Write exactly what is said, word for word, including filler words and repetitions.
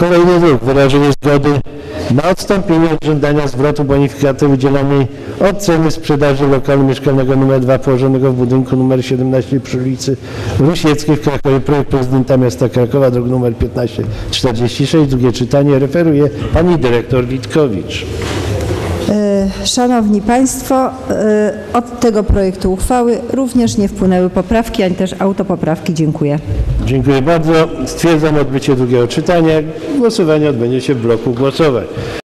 Kolejny druk. Wyrażenie zgody na odstąpienie od żądania zwrotu bonifikaty udzielonej od ceny sprzedaży lokalu mieszkalnego nr dwa położonego w budynku nr siedemnaście przy ulicy Rusieckiej w Krakowie. Projekt prezydenta miasta Krakowa, druk nr piętnaście czterdzieści sześć. Drugie czytanie. Referuje pani dyrektor Witkowicz. Szanowni Państwo, od tego projektu uchwały również nie wpłynęły poprawki, ani też autopoprawki. Dziękuję. Dziękuję bardzo. Stwierdzam odbycie drugiego czytania. Głosowanie odbędzie się w bloku głosowań.